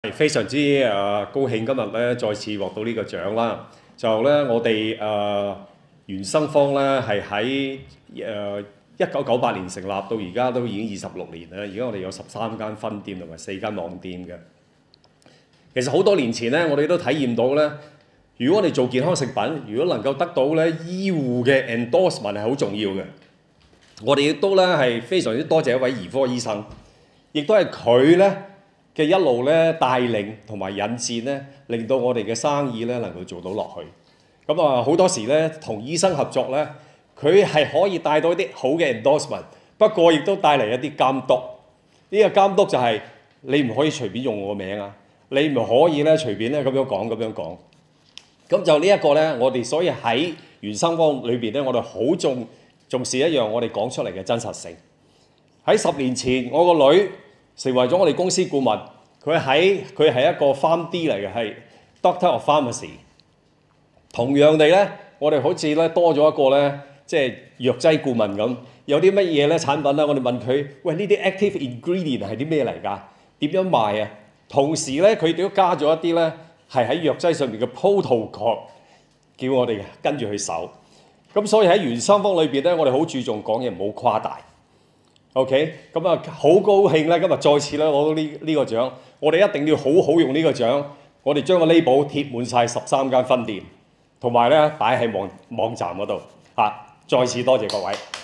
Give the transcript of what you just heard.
係非常之高興今日咧再次獲到呢個獎啦。就咧我哋原生坊咧係喺1998年成立到而家都已經26年啦。而家我哋有13間分店同埋4間網店嘅。其實好多年前咧，我哋都體驗到咧，如果我哋做健康食品，如果能夠得到咧醫護嘅 endorsement 係好重要嘅。我哋亦都咧係非常之多謝一位兒科醫生，亦都係佢咧嘅一路咧帶領同埋引薦咧，令到我哋嘅生意咧能夠做到落去。咁好多時咧同醫生合作咧，佢係可以帶到一啲好嘅 endorsement， 不過亦都帶嚟一啲監督。呢個監督就係你唔可以隨便用我個名啊，你唔可以咧隨便咧咁樣講。咁就呢一個咧，我哋所以喺原生坊裏邊咧，我哋好重視一樣我哋講出嚟嘅真實性。喺10年前，我個女成為咗我哋公司顧問，佢係一個 PharmD 嚟嘅，係 Doctor of Pharmacy。同樣地咧，我哋好似咧多咗一個咧，即係藥劑顧問咁。有啲乜嘢咧產品咧，我哋問佢：喂，呢啲 active ingredient 係啲咩嚟㗎？點樣賣啊？同時咧，佢哋都加咗一啲咧係喺藥劑上面嘅 protocol， 叫我哋跟住去守。咁所以喺原生坊裏邊咧，我哋好注重講嘢唔好誇大。OK， 咁好高興咧，今日再次咧攞到呢個獎，我哋一定要好好用呢個獎，我哋將個 label 貼滿晒13間分店，同埋咧擺喺網站嗰度。再次多謝各位。